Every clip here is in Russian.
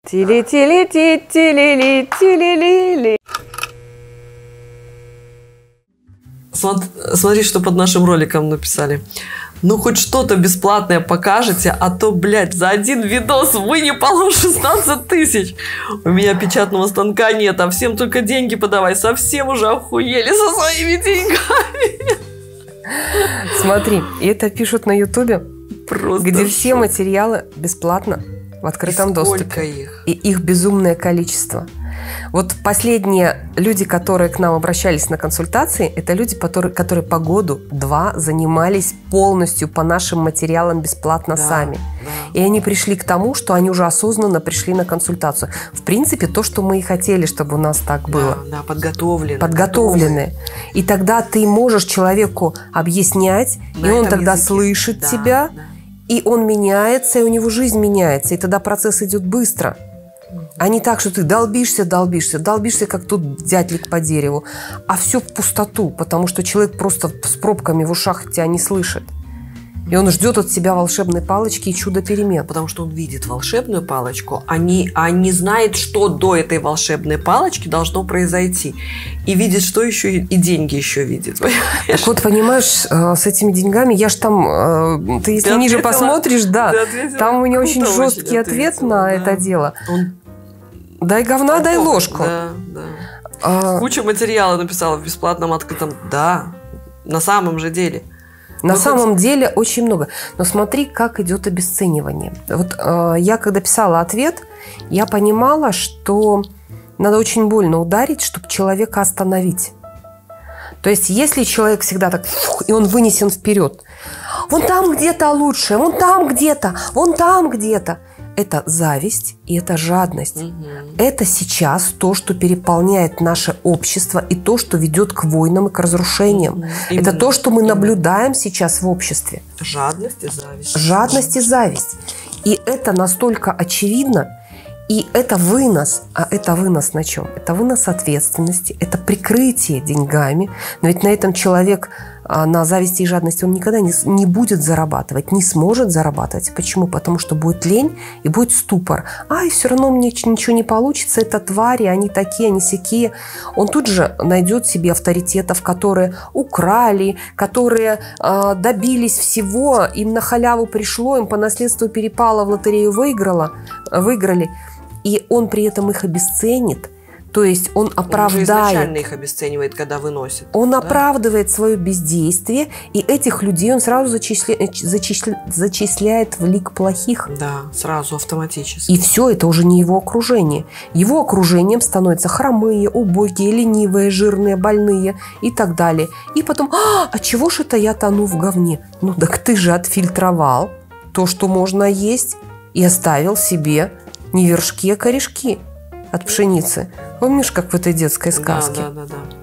Тили-тили-ти-тили-ли-тили-ли-ли. Смотри, что под нашим роликом написали. Ну, хоть что-то бесплатное покажете, а то, блядь, за один видос вынепало 16 тысяч. У меня печатного станка нет, а всем только деньги подавай. Совсем уже охуели со своими деньгами. Смотри, и это пишут на Ютубе, где все материалы бесплатно в открытом доступе. Их? И их безумное количество. Вот последние люди, которые к нам обращались на консультации, это люди, которые по году-два занимались полностью по нашим материалам бесплатно сами. Да. И они пришли к тому, что они уже осознанно пришли на консультацию. В принципе, то, что мы и хотели, чтобы у нас так было. Да, подготовлены. Подготовлены. И тогда ты можешь человеку объяснять, и он тогда слышит тебя, и он меняется, и у него жизнь меняется. И тогда процесс идет быстро. А не так, что ты долбишься, как тут дятлик по дереву, а все в пустоту, потому что человек просто с пробками в ушах тебя не слышит. И он ждет от тебя волшебной палочки и чудо перемен. Потому что он видит волшебную палочку, а не знает, что до этой волшебной палочки должно произойти. И видит, что еще и деньги еще видит. Понимаешь? Так вот, понимаешь, с этими деньгами, я ж там, ты если ниже посмотришь, там у меня очень жесткий ответ на это дело. Дай говна, дай ложку. Да. Куча материала написала в бесплатном открытом. Да, на самом же деле. На самом деле очень много. Но смотри, как идет обесценивание. Вот я когда писала ответ, я понимала, что надо очень больно ударить, чтобы человека остановить. То есть, если человек всегда так, и он вынесен вперед, вон там где-то лучше, вон там где-то, вон там где-то. Это зависть и это жадность. Это сейчас то, что переполняет наше общество и то, что ведет к войнам и к разрушениям. Это то, что мы наблюдаем сейчас в обществе. Жадность и зависть. Жадность и зависть. И это настолько очевидно. И это вынос. А это вынос на чем? Это вынос ответственности, это прикрытие деньгами. Но ведь на этом человек, на зависти и жадности, он никогда не будет зарабатывать, не сможет зарабатывать. Почему? Потому что будет лень и будет ступор. И все равно мне ничего не получится, это твари, они такие, они сякие. Он тут же найдет себе авторитетов, которые украли, которые добились всего, им на халяву пришло, им по наследству перепало, в лотерею выиграли. И он при этом их обесценит, то есть он оправдает. Он изначально их обесценивает, когда выносит. Он оправдывает свое бездействие, и этих людей он сразу зачисляет в лик плохих. Да, сразу автоматически. И все, это уже не его окружение. Его окружением становятся хромые, убогие, ленивые, жирные, больные и так далее. И потом, а чего ж это я тону в говне? Ну так ты же отфильтровал то, что можно есть, и оставил себе не вершки, а корешки от пшеницы. Помнишь, как в этой детской сказке? Да.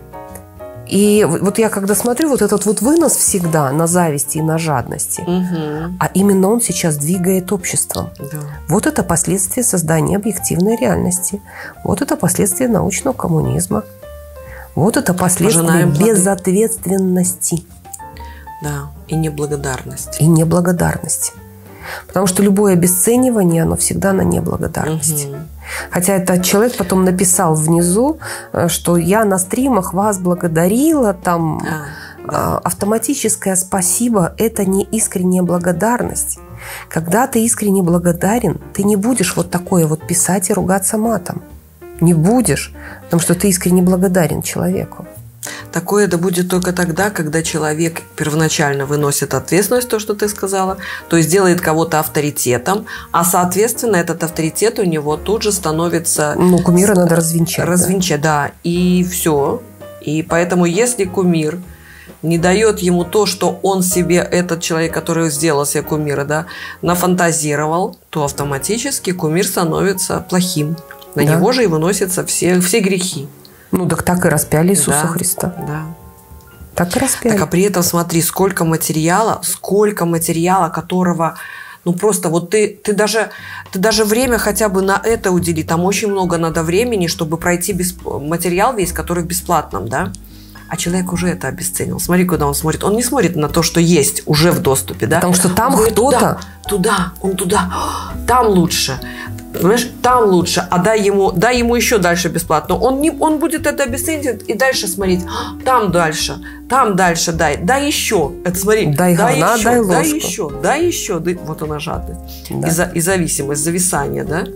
И вот я когда смотрю, вот этот вот вынос всегда на зависти и на жадности, а именно он сейчас двигает обществом. Да. Вот это последствия создания объективной реальности. Вот это последствия научного коммунизма. Вот это последствия безответственности. Да, и неблагодарности. Потому что любое обесценивание, оно всегда на неблагодарности. Хотя этот человек потом написал внизу, что я на стримах вас благодарила, там автоматическое спасибо – это не искренняя благодарность. Когда ты искренне благодарен, ты не будешь вот такое вот писать и ругаться матом. Не будешь, потому что ты искренне благодарен человеку. Такое это будет только тогда, когда человек первоначально выносит ответственность, то, что ты сказала, то есть делает кого-то авторитетом, а, соответственно, этот авторитет у него тут же становится... Кумира надо развенчать. Развенчать, да. И все. И поэтому, если кумир не дает ему то, что он себе, этот человек, который сделал себе кумира, нафантазировал, то автоматически кумир становится плохим. На него же и выносятся все грехи. Так и распяли Иисуса Христа. Да. Так и распяли. А при этом смотри, сколько материала, которого, просто вот ты даже время хотя бы на это удели. Там очень много надо времени, чтобы пройти материал весь, который в бесплатном, да? А человек уже это обесценил. Смотри, куда он смотрит. Он не смотрит на то, что есть уже в доступе, да? Потому что там кто-то... Туда, там лучше. Понимаешь, там лучше, а дай ему еще дальше бесплатно. Он будет это обесценить и дальше смотреть. Там дальше дай еще. Это смотри, дай говна, еще, дай ложку. дай еще. Вот она жадность. Да. И зависимость, зависание, да?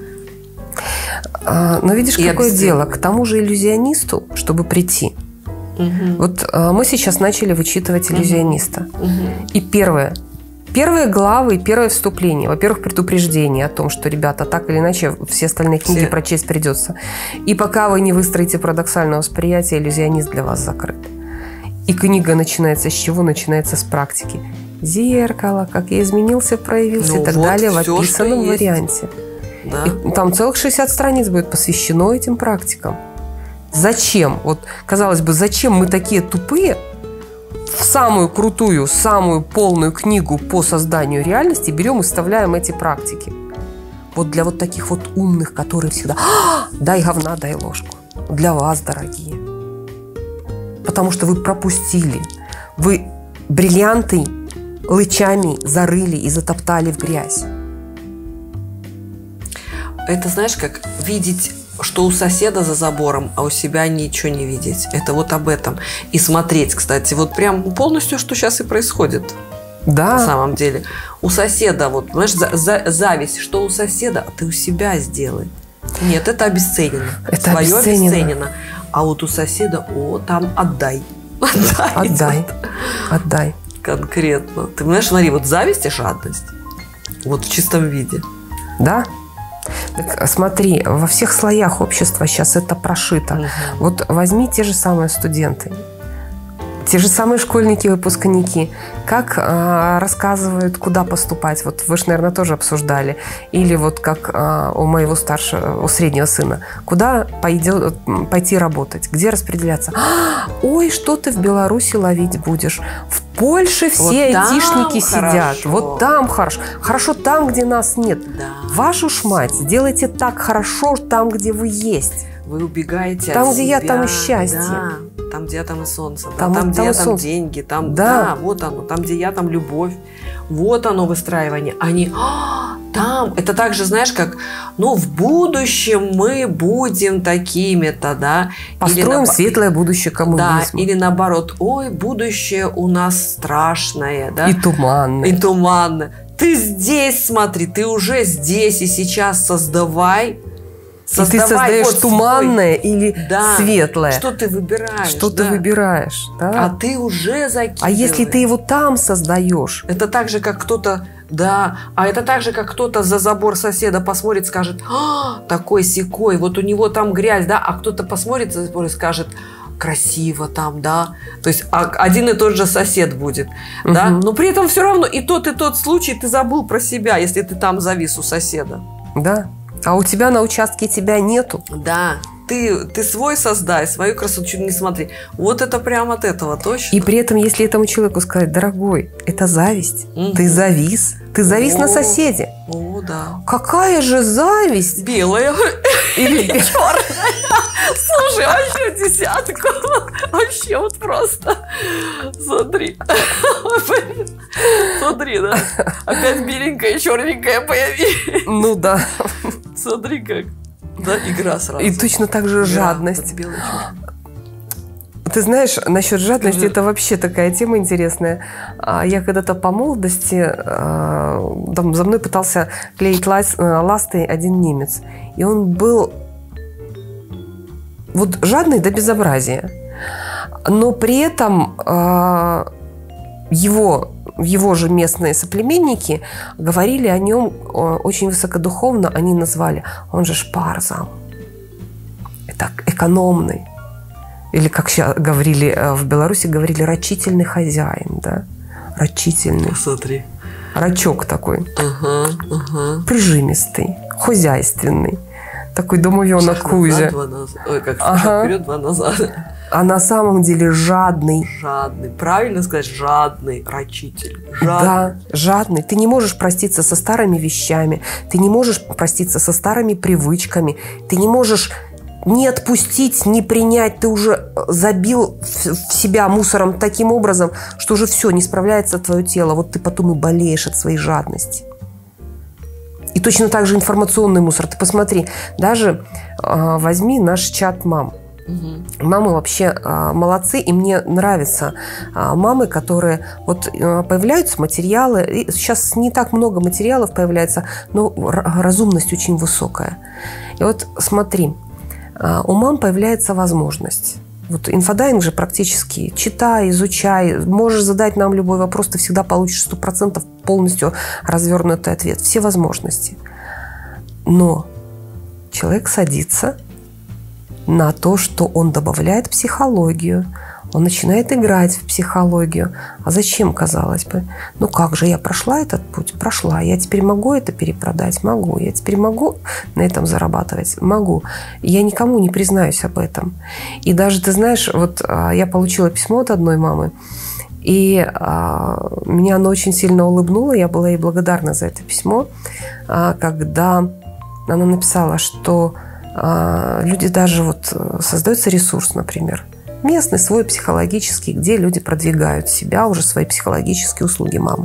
Но видишь, какое дело? К тому же иллюзионисту, чтобы прийти. Вот мы сейчас начали вычитывать иллюзиониста. И первые главы, первое вступление, во-первых, предупреждение о том, что, ребята, так или иначе все остальные книги прочесть придется. И пока вы не выстроите парадоксальное восприятие, иллюзионист для вас закрыт. И книга начинается с чего? Начинается с практики. Зеркало, как я изменился, проявился и так далее в описанном варианте. Да. И там целых 60 страниц будет посвящено этим практикам. Зачем? Вот, казалось бы, зачем мы такие тупые в самую крутую, самую полную книгу по созданию реальности берем и вставляем эти практики? Вот для вот таких вот умных, которые всегда дай говна, дай ложку. Для вас, дорогие. Потому что вы пропустили. Вы бриллианты лычами зарыли и затоптали в грязь. Это, знаешь, как видеть, что у соседа за забором, а у себя ничего не видеть. Это вот об этом. И смотреть, кстати, вот прям полностью, что сейчас и происходит. Да. На самом деле. У соседа, вот, знаешь, зависть, что у соседа, а ты у себя сделай. Нет, это обесценено. Это свое обесценено. А вот у соседа, там отдай. Отдай. Конкретно. Ты понимаешь, смотри, вот зависть и жадность. Вот в чистом виде. Да. Так, смотри, во всех слоях общества сейчас это прошито. Вот возьми те же самые студенты, те же самые школьники, выпускники. Как рассказывают, куда поступать. Вот вы же, наверное, тоже обсуждали. Или вот как у моего старшего, у среднего сына. Куда пойти работать? Где распределяться? Ой, что ты в Беларуси ловить будешь? В Польше все вот айтишники сидят. Хорошо. Вот там хорошо. Хорошо там, где нас нет. Да. Вашу ж мать, сделайте так хорошо там, где вы есть. Вы убегаете там, от где себя. я, там и счастье. Да. Там, где я, там и солнце. Там где я, там солнце. деньги. Там, да, вот оно. Там, где я, там любовь. Вот оно выстраивание. Они там. Это так же, знаешь, как, в будущем мы будем такими-то, да. Построим светлое будущее коммунизма. Да, или наоборот, ой, будущее у нас страшное, да. И туманное. Ты здесь смотри, ты уже здесь и сейчас создавай. И ты создаешь вот туманное или светлое. Что ты выбираешь. Что ты выбираешь. Да. А ты уже закидываешь. А если ты его там создаешь? Это так же, как кто-то... Да, это так же, как кто-то за забор соседа посмотрит, скажет, такой-сякой, вот у него там грязь, да, а кто-то посмотрит за забор и скажет, красиво там, да. То есть один и тот же сосед будет, да. Но при этом все равно и тот случай ты забыл про себя, если ты там завис у соседа. Да. А у тебя на участке тебя нету. Да. Ты свой создай, свою красоту не смотри. Вот это прям от этого точно. И при этом, если этому человеку сказать, дорогой, это зависть. Ты завис. Ты завис на соседе. О, да. Какая же зависть? Белая. Или черная. Слушай, вообще десятку. Вообще вот просто. Смотри. Смотри, да. Опять беленькая и черненькая появилась. Ну да. Смотри как. Да, игра сразу. И точно так же жадность. Ты знаешь, насчет жадности, это вообще такая тема интересная. Я когда-то по молодости, там за мной пытался клеить ласты один немец. И он был вот жадный до безобразия. Но при этом его же местные соплеменники говорили о нем очень высокодуховно. Они назвали, он же шпарзам. Это экономный. Или, как сейчас говорили в Беларуси, говорили, рачительный хозяин, да? Рачительный. Смотри. Рачок такой. Прижимистый, хозяйственный. Такой домовенок Кузя. Ой, как вперед, два назад. А на самом деле жадный. Жадный. Правильно сказать, жадный, рачитель. Да, жадный. Ты не можешь проститься со старыми вещами. Ты не можешь проститься со старыми привычками. Ты не можешь не отпустить, не принять. Ты уже забил в себя мусором таким образом, что уже все, не справляется твое тело. Вот ты потом и болеешь от своей жадности. И точно так же информационный мусор. Ты посмотри, даже возьми наш чат мам. Мамы вообще молодцы, и мне нравятся мамы, которые вот появляются материалы, и сейчас не так много материалов появляется, но разумность очень высокая. И вот смотри, у мам появляется возможность. Вот инфодайинг же практически читай, изучай, можешь задать нам любой вопрос, ты всегда получишь 100% полностью развернутый ответ, все возможности. Но человек садится на то, что он добавляет психологию, он начинает играть в психологию. А зачем, казалось бы? Ну как же, я прошла этот путь? Прошла. Я теперь могу это перепродать? Могу. Я теперь могу на этом зарабатывать? Могу. Я никому не признаюсь об этом. И даже, ты знаешь, вот я получила письмо от одной мамы, и меня оно очень сильно улыбнуло. Я была ей благодарна за это письмо, когда она написала, что люди даже вот создается ресурс, например, местный, свой психологический, где люди продвигают себя, уже свои психологические услуги мамы.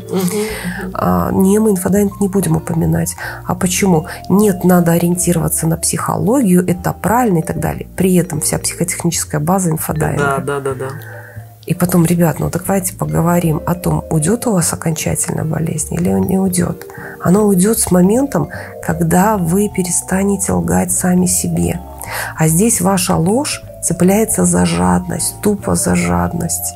Не, мы инфодайинг не будем упоминать. А почему? Нет, надо ориентироваться на психологию, это правильно и так далее. При этом вся психотехническая база инфодайинга. Да. И потом, ребят, ну давайте поговорим о том, уйдет у вас окончательно болезнь или не уйдет. Она уйдет с моментом, когда вы перестанете лгать сами себе. А здесь ваша ложь цепляется за жадность, тупо за жадность.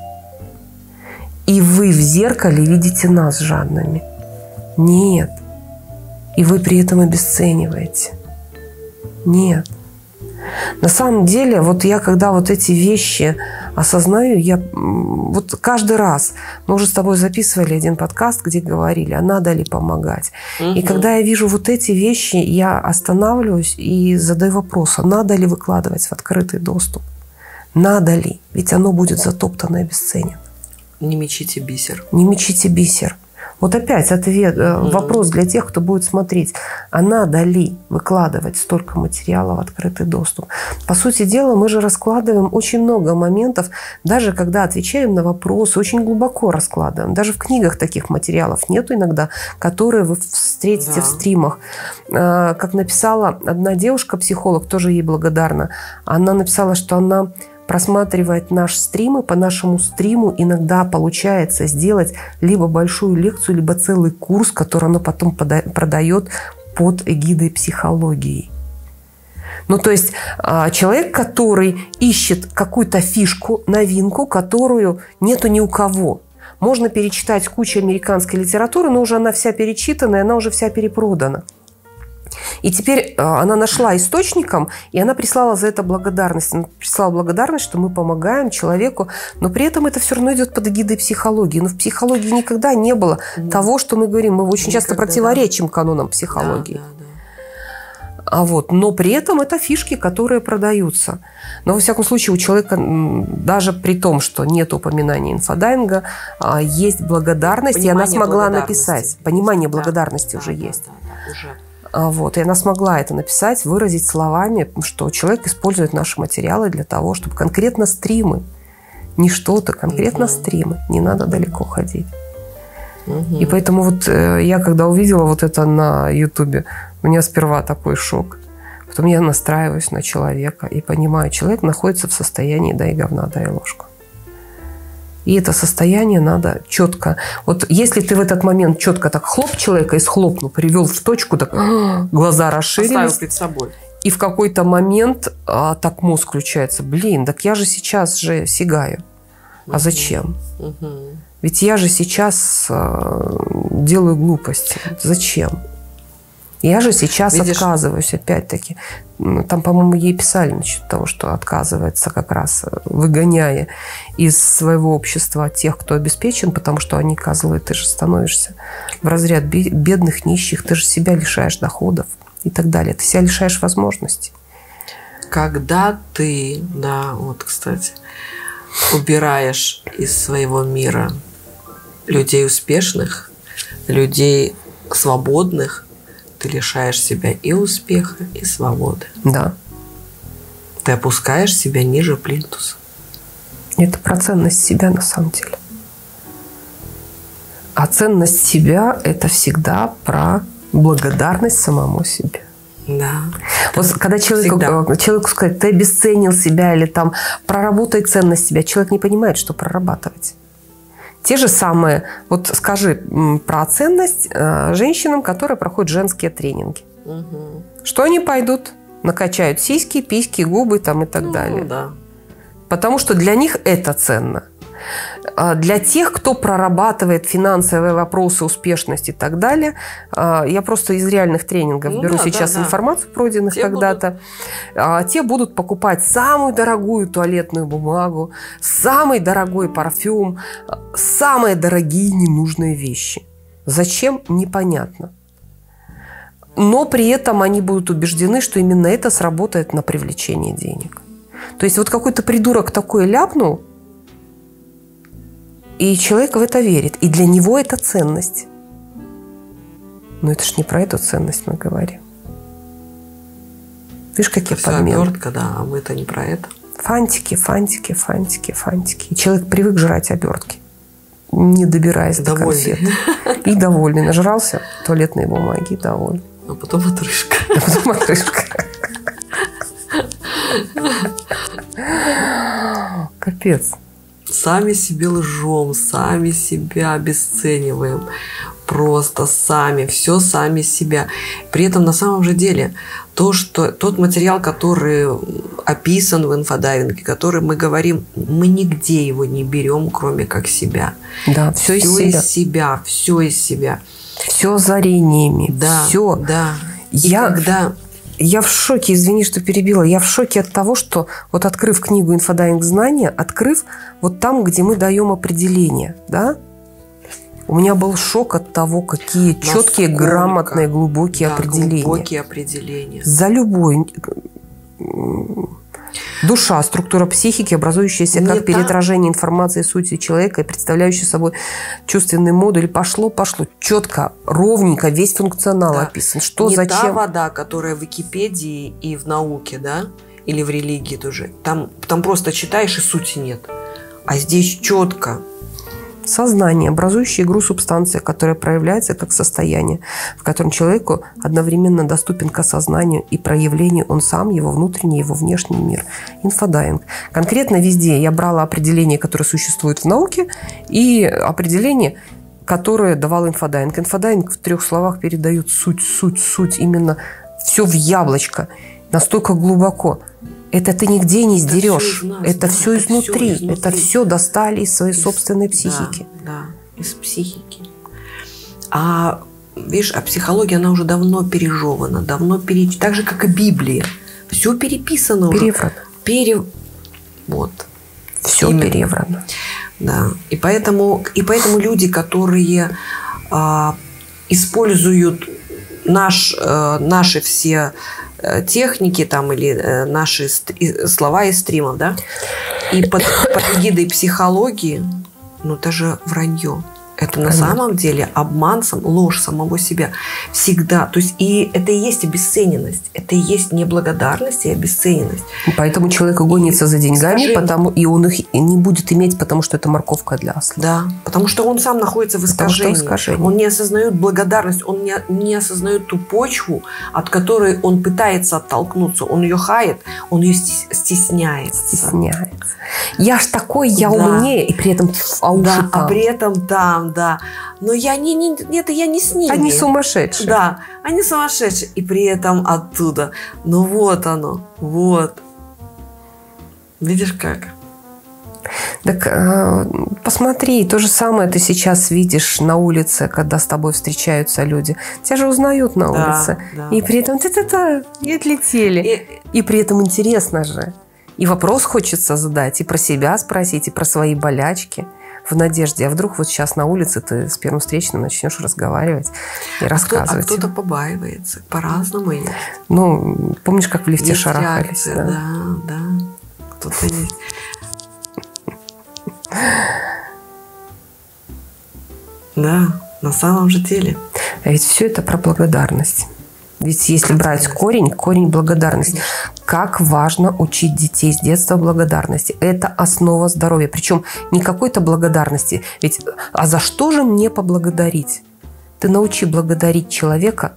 И вы в зеркале видите нас жадными. Нет. И вы при этом обесцениваете. Нет. На самом деле, вот я когда вот эти вещи осознаю, я вот каждый раз, мы уже с тобой записывали один подкаст, где говорили, а надо ли помогать. И когда я вижу вот эти вещи, я останавливаюсь и задаю вопрос, а надо ли выкладывать в открытый доступ? Надо ли? Ведь оно будет затоптано и обесценено. Не мечите бисер. Не мечите бисер. Вот опять ответ, вопрос для тех, кто будет смотреть. А надо ли выкладывать столько материала в открытый доступ? По сути дела, мы же раскладываем очень много моментов, даже когда отвечаем на вопросы, очень глубоко раскладываем. Даже в книгах таких материалов нету иногда, которые вы встретите в стримах. Как написала одна девушка, психолог, тоже ей благодарна. Она написала, что она просматривает наш стрим, и по нашему стриму иногда получается сделать либо большую лекцию, либо целый курс, который она потом продает под эгидой психологии. Ну, то есть человек, который ищет какую-то фишку, новинку, которую нету ни у кого. Можно перечитать кучу американской литературы, но уже она вся перечитана, и она уже вся перепродана. И теперь она нашла источником, и она прислала за это благодарность. Она прислала благодарность, что мы помогаем человеку, но при этом это все равно идет под эгидой психологии. Но в психологии никогда не было того, что мы говорим. Мы очень часто противоречим канонам психологии. Но при этом это фишки, которые продаются. Но, во всяком случае, у человека, даже при том, что нет упоминания инфодайинга, есть благодарность, и она смогла написать. Понимание благодарности уже есть. И она смогла это написать, выразить словами, что человек использует наши материалы для того, чтобы конкретно стримы, не что-то, конкретно стримы, не надо далеко ходить. И поэтому вот я, когда увидела вот это на Ютубе, у меня сперва такой шок. Потом я настраиваюсь на человека и понимаю, человек находится в состоянии «дай говна, дай ложку». И это состояние надо четко. Вот если ты в этот момент четко так хлоп человека и схлопнул, привел в точку, так глаза расширились. Поставил перед собой. И в какой-то момент так мозг включается. Блин, так я же сейчас же сигаю. А зачем? Ведь я же сейчас делаю глупости. Зачем? Я же сейчас отказываюсь, опять-таки. Там, по-моему, ей писали насчет того, что отказывается как раз, выгоняя из своего общества тех, кто обеспечен, потому что они козлы, ты же становишься в разряд бедных, нищих, ты же себя лишаешь доходов и так далее. Ты себя лишаешь возможностей. Когда ты, кстати, убираешь из своего мира людей успешных, людей свободных, ты лишаешь себя и успеха, и свободы. Да. Ты опускаешь себя ниже плинтуса. Это про ценность себя на самом деле. А ценность себя – это всегда про Благодарность самому себе. Да. Вот когда человеку сказать, ты обесценил себя или там проработай ценность себя, человек не понимает, что прорабатывать. Те же самые, вот скажи про ценность женщинам, которые проходят женские тренинги. Угу. Что они пойдут? Накачают сиськи, письки, губы там и так далее. Да. Потому что для них это ценно. Для тех, кто прорабатывает финансовые вопросы, успешность и так далее, я просто из реальных тренингов беру сейчас информацию, пройденных когда-то, те будут покупать самую дорогую туалетную бумагу, самый дорогой парфюм, самые дорогие ненужные вещи. Зачем? Непонятно. Но при этом они будут убеждены, что именно это сработает на привлечение денег. То есть вот какой-то придурок такой ляпнул, и человек в это верит. И для него это ценность. Но это ж не про эту ценность мы говорим. Видишь, какие подмены. Обертка, да, а мы-то не про это. Фантики, фантики, фантики, фантики. И человек привык жрать обертки, не добираясь до конфет. И довольный. Нажрался туалетной бумаги, и довольный. А потом отрыжка. А потом отрыжка. Капец. Сами себе лжем, сами себя обесцениваем. Просто сами, все сами себя. При этом на самом же деле тот материал, который описан в инфодайвинге, который мы говорим, мы нигде его не берем, кроме как себя. Да, все из себя. Все из себя. Все озарениями. Да, все. Да. Я в шоке, извини, что перебила. Я в шоке от того, что вот открыв книгу «Инфодайвинг знания», открыв вот там, где мы даем определение, да, у меня был шок от того, какие четкие, грамотные, глубокие определения. Глубокие определения. За любой... Душа, структура психики, образующаяся как переотражение информации сути человека и представляющая собой чувственный модуль. Пошло. Четко, ровненько, весь функционал описан. Что, зачем. Не та вода, которая в Википедии и в науке, да? Или в религии тоже. Там просто читаешь, и сути нет. А здесь четко. Сознание, образующее игру субстанции, которая проявляется как состояние, в котором человеку одновременно доступен к осознанию и проявлению он сам, его внутренний, его внешний мир. Инфодайвинг. Конкретно везде я брала определения, которые существуют в науке, и определения, которые давал инфодайвинг. Инфодайвинг в 3 словах передает суть, именно все в яблочко, настолько глубоко. Это ты нигде не сдерешь. Это все изнутри. Это все достали из своей собственной психики. Да, из психики. А видишь, психология, она уже давно пережевана, так же, как и Библия. Все переписано уже. Переврано. Вот. Все переврано. Да. И поэтому люди, которые используют наши все техники там, или наши слова из стримов, да, и под эгидой психологии, это же вранье. Это на самом деле обман, ложь самого себя. Всегда. То есть, и это и есть обесцененность. Это и есть неблагодарность и обесцененность. Поэтому человек гонится за деньгами, и он их не будет иметь, потому что это морковка для осла. Да, потому что он сам находится в искажении. Он не осознает благодарность, он не осознает ту почву, от которой он пытается оттолкнуться. Он ее хает, он ее стесняется. Я ж такой, я умнее, и при этом а при этом там, да. Но я не с ними. Они сумасшедшие. Да, они сумасшедшие. И при этом оттуда. Ну вот оно, вот. Видишь как? Так посмотри, то же самое ты сейчас видишь на улице, когда с тобой встречаются люди. Тебя же узнают на улице. Да. И при этом и отлетели. И при этом интересно же. И вопрос хочется задать, и про себя спросить, и про свои болячки. В надежде, а вдруг вот сейчас на улице ты с первым встречным начнешь разговаривать и рассказывать. А кто-то побаивается. По-разному есть. Ну, помнишь, как в лифте есть шарахались? Реакция, да. Кто-то есть. Да, на самом же деле. А ведь все это про благодарность. Ведь если брать корень благодарности. Как важно учить детей с детства благодарности. Это основа здоровья. Причем не какой-то благодарности. Ведь, а за что же мне поблагодарить? Ты научи благодарить человека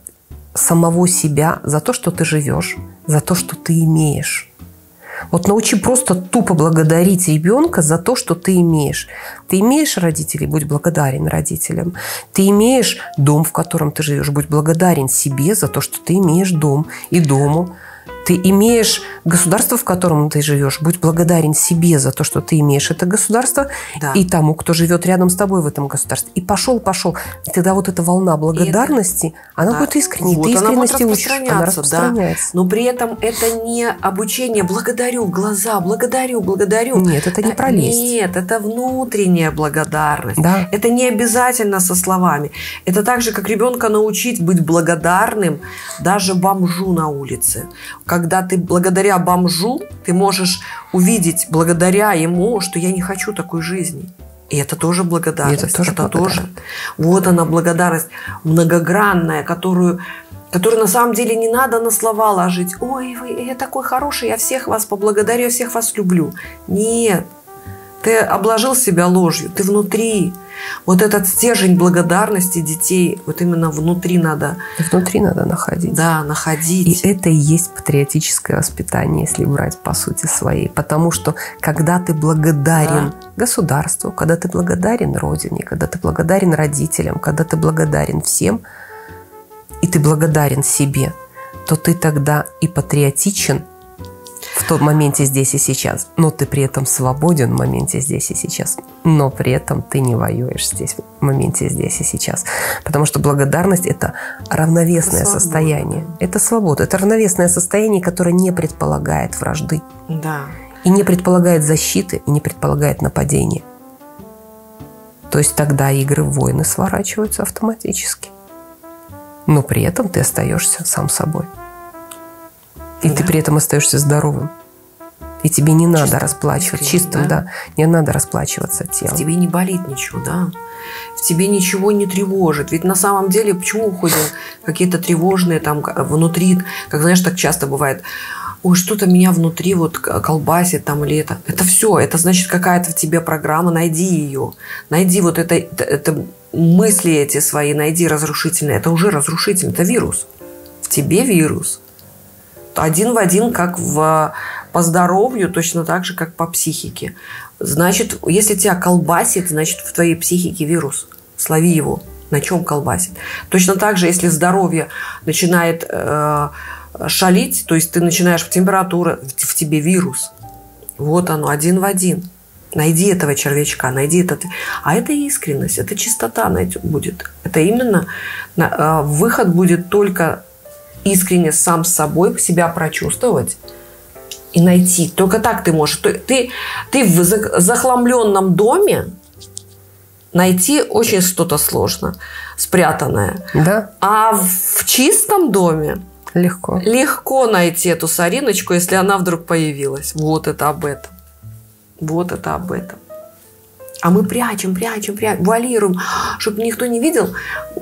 самого себя за то, что ты живешь, за то, что ты имеешь. Вот научи просто тупо благодарить ребенка за то, что ты имеешь. Ты имеешь родителей, будь благодарен родителям. Ты имеешь дом, в котором ты живешь, будь благодарен себе за то, что ты имеешь дом и дому. Ты имеешь государство, в котором ты живешь, будь благодарен себе за то, что ты имеешь это государство, да. И тому, кто живет рядом с тобой в этом государстве. И пошел. И тогда вот эта волна благодарности, она будет искренней. Вот, ты искренности учишь, она распространяется. Да. Но при этом это не обучение благодарю в глаза, благодарю. Нет, это не пролезть. Нет, это внутренняя благодарность. Да. Это не обязательно со словами. Это так же, как ребенка научить быть благодарным даже бомжу на улице. Когда ты благодаря бомжу, ты можешь увидеть благодаря ему, что я не хочу такой жизни. И это тоже благодарность. Это тоже. Вот она благодарность многогранная, которую на самом деле не надо на слова ложить. Ой, я такой хороший, я всех вас поблагодарю, я всех вас люблю. Нет. Ты обложил себя ложью, ты внутри. Вот этот стержень благодарности детей, вот именно внутри надо... Внутри надо находить. Да, находить. И это и есть патриотическое воспитание, если брать по сути своей. Потому что когда ты благодарен государству, когда ты благодарен Родине, когда ты благодарен родителям, когда ты благодарен всем, и ты благодарен себе, то ты тогда и патриотичен в том моменте здесь и сейчас, но ты при этом свободен в моменте здесь и сейчас, но при этом ты не воюешь здесь, в моменте здесь и сейчас. Потому что благодарность – это равновесное состояние. Это свобода. Это равновесное состояние, которое не предполагает вражды. Да. И не предполагает защиты, и не предполагает нападения. То есть тогда игры в войны сворачиваются автоматически. Но при этом ты остаешься сам собой. И ты при этом остаешься здоровым. И тебе не надо расплачиваться. Чистым, да. Не надо расплачиваться телом. В тебе не болит ничего, да. В тебе ничего не тревожит. Ведь на самом деле, почему уходят какие-то тревожные там внутри, как, знаешь, так часто бывает, ой, что-то меня внутри вот колбасит там или это. Это все. Это значит какая-то в тебе программа. Найди ее. Найди вот это мысли эти свои, найди разрушительные. Это уже разрушительный. Это вирус. В тебе вирус. Один в один, как по здоровью, точно так же, как по психике. Значит, если тебя колбасит, значит, в твоей психике вирус. Слови его. На чем колбасит? Точно так же, если здоровье начинает шалить, то есть ты начинаешь температура, в тебе вирус. Вот оно, один в один. Найди этого червячка, найди этот. А это искренность, это чистота будет. Это именно выход будет только искренне сам с собой себя прочувствовать и найти. Только так ты можешь. Ты в захламленном доме найти очень что-то сложно, спрятанное. Да. А в чистом доме легко найти эту сориночку, если она вдруг появилась. Вот это об этом. Вот это об этом. А мы прячем, вуалируем, чтобы никто не видел.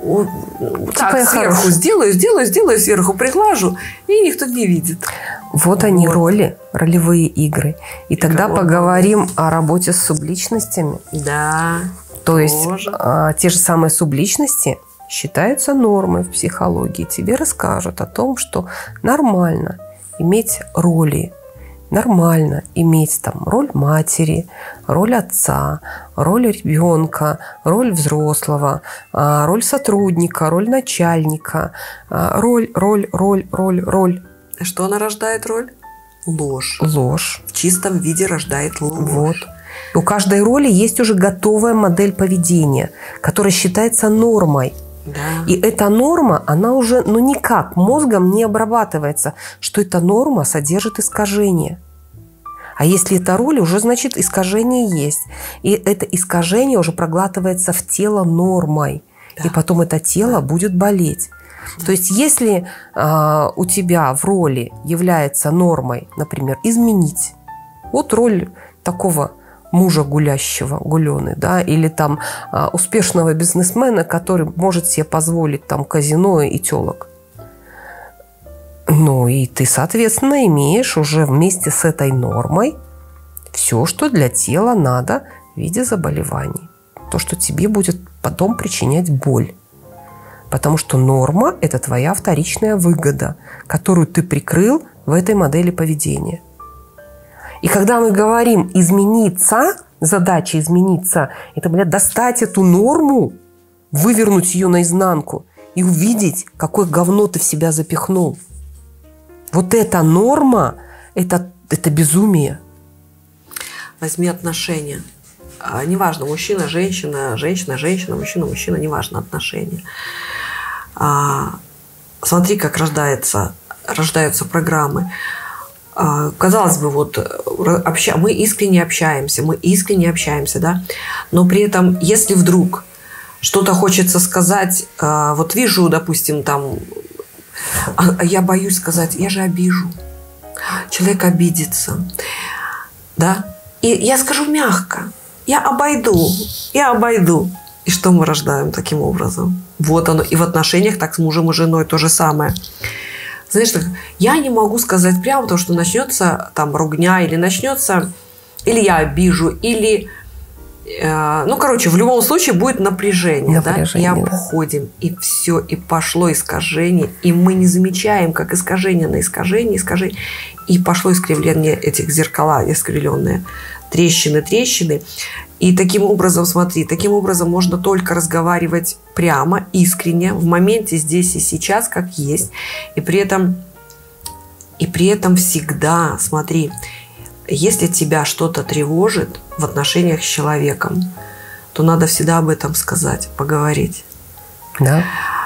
Так, сверху сделаю сверху, приглажу, и никто не видит. Вот они ролевые игры. И тогда поговорим о работе с субличностями. Да. То есть те же самые субличности считаются нормой в психологии. Тебе расскажут о том, что нормально иметь роли. Нормально иметь там роль матери, роль отца, роль ребенка, роль взрослого, роль сотрудника, роль начальника, роль. Что она рождает роль? Ложь. Ложь. В чистом виде рождает ложь. Вот. У каждой роли есть уже готовая модель поведения, которая считается нормой. Да. И эта норма, она уже никак мозгом не обрабатывается, что эта норма содержит искажения. А если это роль, уже значит искажение есть. И это искажение уже проглатывается в тело нормой. Да. И потом это тело будет болеть. Да. То есть если у тебя в роли является нормой, например, изменить. Вот роль такого мужа гулящего, гуленый, да, или там успешного бизнесмена, который может себе позволить там казино и телок. Ну, и ты, соответственно, имеешь уже вместе с этой нормой все, что для тела надо в виде заболеваний. То, что тебе будет потом причинять боль. Потому что норма – это твоя вторичная выгода, которую ты прикрыл в этой модели поведения. И когда мы говорим «измениться», задача измениться – это, достать эту норму, вывернуть ее наизнанку и увидеть, какое говно ты в себя запихнул. Вот эта норма – это безумие. Возьми отношения. Неважно, мужчина, женщина, женщина, женщина, мужчина, мужчина, неважно отношения. Смотри, как рождаются программы. Казалось бы, мы искренне общаемся, да? Но при этом, если вдруг что-то хочется сказать, вот вижу, допустим, там, я боюсь сказать, я же обижу, человек обидится, да? И я скажу мягко, я обойду. И что мы рождаем таким образом? Вот оно. И в отношениях так с мужем и женой то же самое. Знаешь, я не могу сказать прямо, потому что начнется там ругня, или я обижу, или, в любом случае будет напряжение. Да? И обходим, и все, и пошло искажение, и мы не замечаем, как искажение на искажение, и пошло искривление этих зеркала, искривленные трещины. И таким образом, смотри, можно только разговаривать прямо, искренне, в моменте, здесь и сейчас, как есть. И при этом всегда, смотри, если тебя что-то тревожит в отношениях с человеком, то надо всегда об этом сказать, поговорить. Да.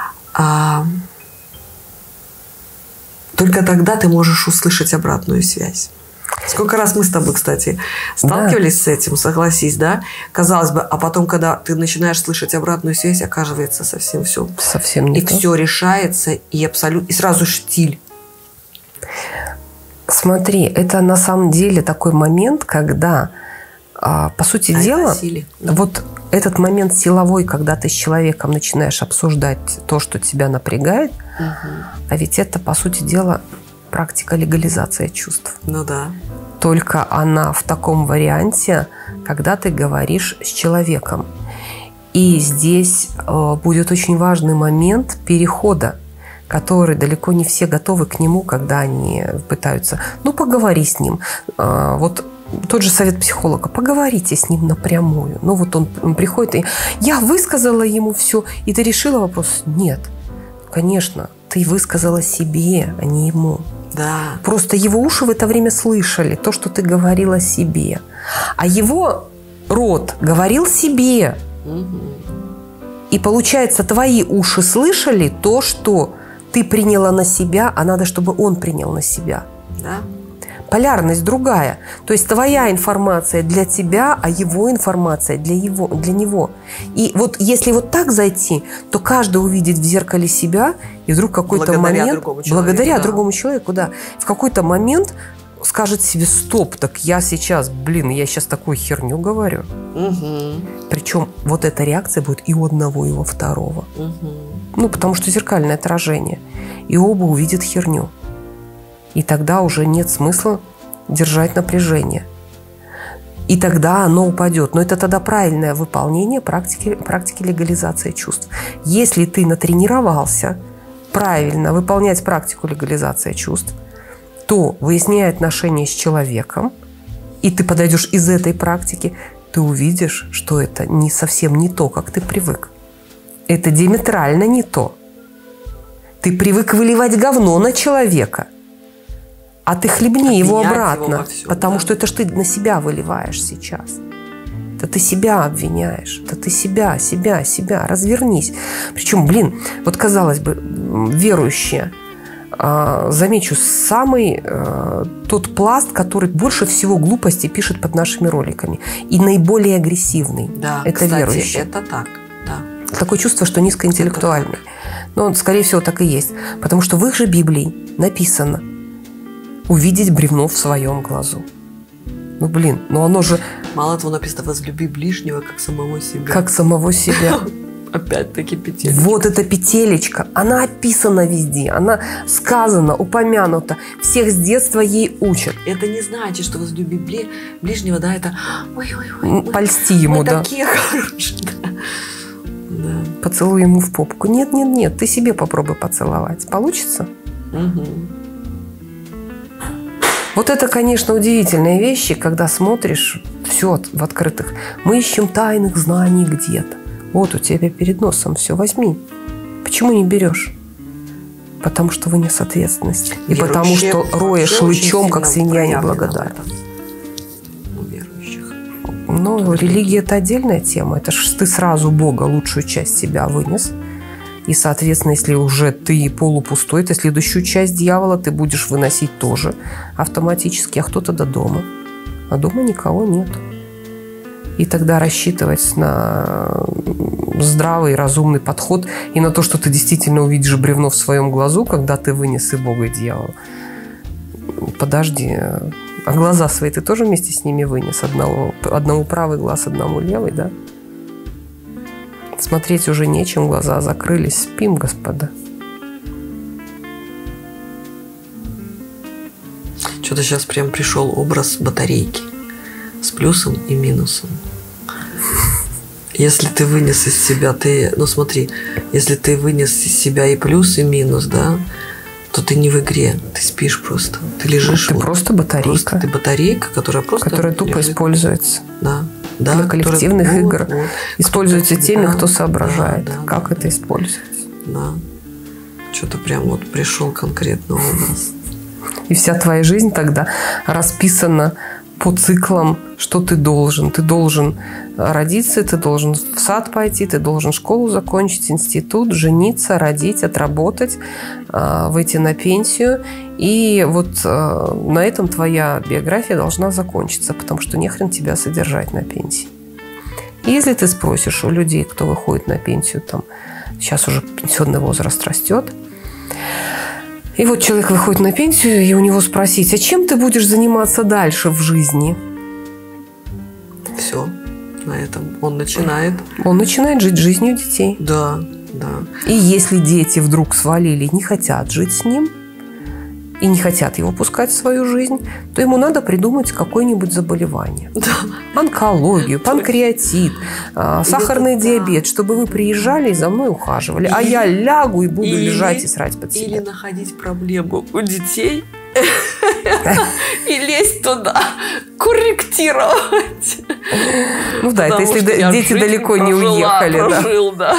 Только тогда ты можешь услышать обратную связь. Сколько раз мы с тобой, кстати, сталкивались с этим, согласись, да? Казалось бы, а потом, когда ты начинаешь слышать обратную связь, оказывается совсем все. Совсем не и то. Все решается, и сразу штиль. Смотри, это на самом деле такой момент, когда, по сути дела, вот этот момент силовой, когда ты с человеком начинаешь обсуждать то, что тебя напрягает, а ведь это, по сути дела, практика легализации чувств. Ну да. Только она в таком варианте, когда ты говоришь с человеком. И здесь будет очень важный момент перехода, который далеко не все готовы к нему, когда они пытаются, поговори с ним. Вот тот же совет психолога, поговорите с ним напрямую. Он приходит, и я высказала ему все, и ты решила вопрос? Нет. Конечно, ты высказала себе, а не ему. Да. Просто его уши в это время слышали то, что ты говорила себе. А его рот говорил себе. И получается, твои уши слышали то, что ты приняла на себя, а надо, чтобы он принял на себя. Да. Полярность другая. То есть твоя информация для тебя, а его информация для него. И вот если вот так зайти, то каждый увидит в зеркале себя, и вдруг какой-то момент... Благодаря другому человеку, да. В какой-то момент скажет себе: стоп, так я сейчас такую херню говорю. Причем вот эта реакция будет и у одного, и у второго. Потому что зеркальное отражение. И оба увидят херню. И тогда уже нет смысла держать напряжение. И тогда оно упадет. Но это тогда правильное выполнение практики легализации чувств. Если ты натренировался правильно выполнять практику легализации чувств, то, выясняя отношения с человеком, и ты подойдешь из этой практики, ты увидишь, что это не совсем не то, как ты привык. Это диаметрально не то. Ты привык выливать говно на человека, а ты хлебни его обратно, потому что это ж ты на себя выливаешь сейчас. Это ты себя обвиняешь, это ты себя, развернись. Причем, вот казалось бы, верующие, замечу, самый тот пласт, который больше всего глупостей пишет под нашими роликами. И наиболее агрессивный. Да, это кстати, верующие. это так, да. Такое чувство, что низкоинтеллектуальный. Но, скорее всего, так и есть. Потому что в их же Библии написано: увидеть бревно в своем глазу. Оно же... Мало того, написано: возлюби ближнего, как самого себя. Как самого себя. Опять-таки петелечка. Вот эта петелечка, она описана везде, она сказана, упомянута. Всех с детства ей учат. Это не значит, что возлюби ближнего, да, это... Ой, польсти ему, мы да. такие хорошие. Да. поцелуй ему в попку. Нет, нет, нет, ты себе попробуй поцеловать. Получится? Угу. Вот это, конечно, удивительные вещи, когда смотришь все в открытых. Мы ищем тайных знаний где-то. Вот у тебя перед носом все, возьми. Почему не берешь? Потому что вынес ответственность. И потому что роешь лычом, как свинья неблагодарна. Но религия – это отдельная тема. Это ж ты сразу Бога, лучшую часть себя вынес. И, соответственно, если уже ты полупустой, то следующую часть дьявола ты будешь выносить тоже автоматически, а кто-то до дома. А дома никого нет. И тогда рассчитывать на здравый, разумный подход и на то, что ты действительно увидишь бревно в своем глазу, когда ты вынес и Бога, и дьявола. Подожди, а глаза свои ты тоже вместе с ними вынес? Одному правый глаз, одному левый, да? Смотреть уже нечем, глаза закрылись. Спим, господа. Что-то сейчас прям пришел образ батарейки с плюсом и минусом. Если ты вынес из себя, ну смотри, если ты вынес из себя и плюс, и минус, да, то ты не в игре, ты спишь просто. Ты лежишь. Ты просто батарейка. Просто ты батарейка, которая тупо лежит. Используется. Да. Для коллективных игр. Вот. Используется теми, кто да, соображает, да, как да. это использовать. Да. Что-то прям вот пришел конкретный образ. И вся твоя жизнь тогда расписана по циклам, что ты должен. Ты должен родиться, ты должен в сад пойти, ты должен школу закончить, институт, жениться, родить, отработать, выйти на пенсию. И вот на этом твоя биография должна закончиться, потому что нехрен тебя содержать на пенсии. И если ты спросишь у людей, кто выходит на пенсию, там, сейчас уже пенсионный возраст растет, и вот человек выходит на пенсию, и у него спросить, а чем ты будешь заниматься дальше в жизни? Все, на этом он начинает. Он начинает жить жизнью детей. Да, да. И если дети вдруг свалили, не хотят жить с ним, и не хотят его пускать в свою жизнь, то ему надо придумать какое-нибудь заболевание. Да. Онкологию, панкреатит, сахарный диабет, чтобы вы приезжали и за мной ухаживали. А я лягу и буду лежать и срать под себя. Или находить проблему у детей и лезть туда, корректировать. Ну да, это если дети далеко не уехали. Прожил, да.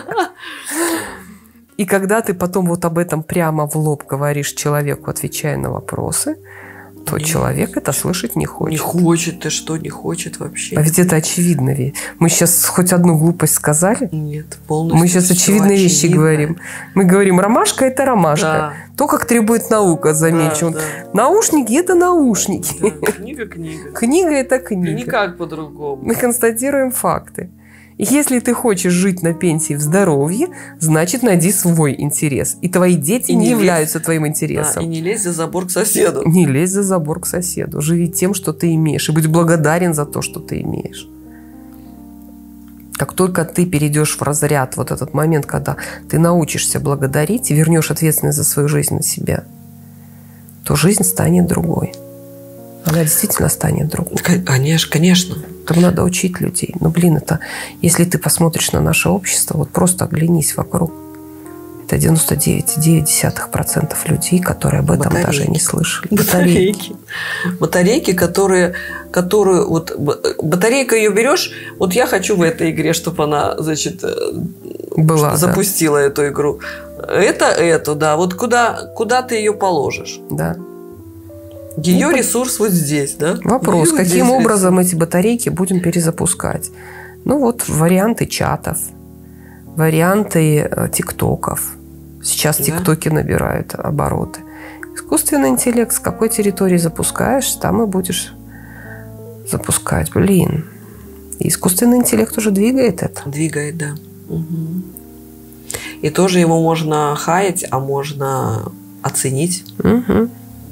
И когда ты потом вот об этом прямо в лоб говоришь человеку, отвечая на вопросы, то человек это слышать не хочет. Не хочет, ты что, не хочет вообще? А ведь это очевидно ведь. Мы сейчас хоть одну глупость сказали? Нет, полностью. Мы сейчас очевидные вещи говорим. Мы говорим, ромашка – это ромашка. Да. То, как требует наука, замечу. Да, да. Наушники – это наушники. Да, книга – книга. Книга – это книга. И никак по-другому. Мы констатируем факты. И если ты хочешь жить на пенсии в здоровье, значит, найди свой интерес. И твои дети не являются твоим интересом. Да, и не лезь за забор к соседу. Не лезь за забор к соседу. Живи тем, что ты имеешь. И будь благодарен за то, что ты имеешь. Как только ты перейдешь в разряд, вот этот момент, когда ты научишься благодарить и вернешь ответственность за свою жизнь на себя, то жизнь станет другой. Она действительно станет другой. Конечно. Там надо учить людей. Но, это, если ты посмотришь на наше общество, вот просто оглянись вокруг. Это 99,9% людей, которые об этом даже не слышали. Батарейки, которые вот батарейка ее берешь, вот я хочу в этой игре, чтобы она, значит, была, запустила эту игру. Это, да. Вот куда ты ее положишь? Да. Ее ресурс вот здесь, да? Вопрос, каким образом эти батарейки будем перезапускать? Ну вот варианты чатов, варианты тиктоков. Сейчас тиктоки набирают обороты. Искусственный интеллект с какой территории запускаешь, там и будешь запускать. И искусственный интеллект уже двигает это. Двигает, да. Угу. И тоже его можно хаять, а можно оценить. Угу.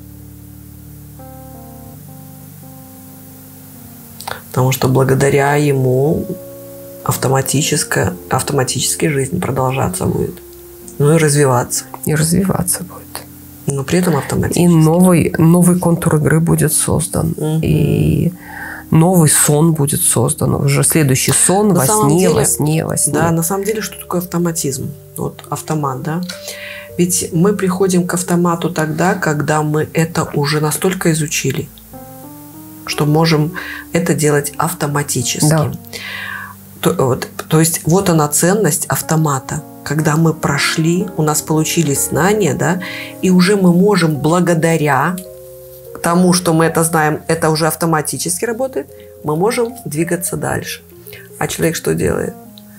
Потому что благодаря ему автоматически жизнь продолжаться будет. Ну и развиваться. И развиваться будет. Но при этом автоматически. И новый контур игры будет создан. Угу. И новый сон будет создан. Уже следующий сон во сне, во сне, во сне. Да, на самом деле, что такое автоматизм? Вот автомат, да? Ведь мы приходим к автомату тогда, когда мы это уже настолько изучили, что можем это делать автоматически. Да. То есть вот она ценность автомата. Когда мы прошли, у нас получились знания, да, и уже мы можем благодаря тому, что мы это знаем, это уже автоматически работает, мы можем двигаться дальше. А человек что делает?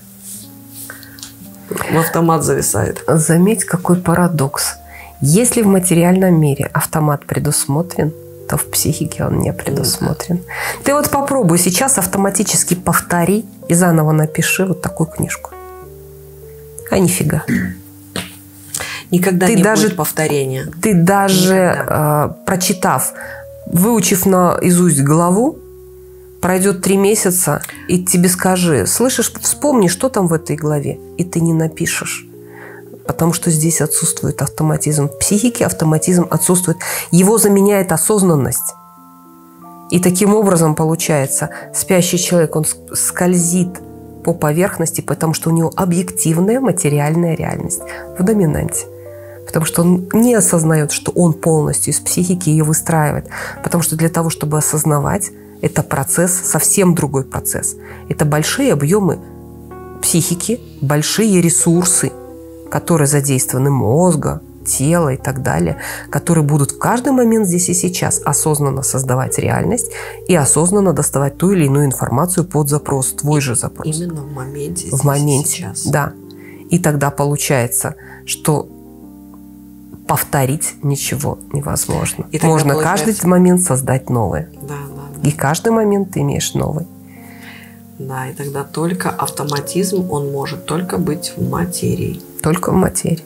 В автомат зависает. Заметь, какой парадокс. Если в материальном мире автомат предусмотрен, то в психике он не предусмотрен. Ты вот попробуй сейчас автоматически повтори и заново напиши вот такую книжку. А нифига. Никогда не будет повторения. Ты даже прочитав, выучив наизусть главу, пройдет 3 месяца, и тебе скажи, слышишь, вспомни, что там в этой главе, и ты не напишешь. Потому что здесь отсутствует автоматизм. В психике автоматизм отсутствует. Его заменяет осознанность. И таким образом, получается, спящий человек, он скользит по поверхности, потому что у него объективная материальная реальность в доминанте. Потому что он не осознает, что он полностью из психики ее выстраивает. Потому что для того, чтобы осознавать, это процесс, совсем другой процесс. Это большие объемы психики, большие ресурсы, которые задействованы мозга, тела и так далее, которые будут в каждый момент здесь и сейчас осознанно создавать реальность и осознанно доставать ту или иную информацию под запрос, твой же запрос. Именно в моменте. В моменте, сейчас. Да. И тогда получается, что повторить ничего невозможно. Можно каждый момент создать новое. Да. И каждый момент ты имеешь новый. Да, и тогда только автоматизм, он может только быть в материи. Только в материи.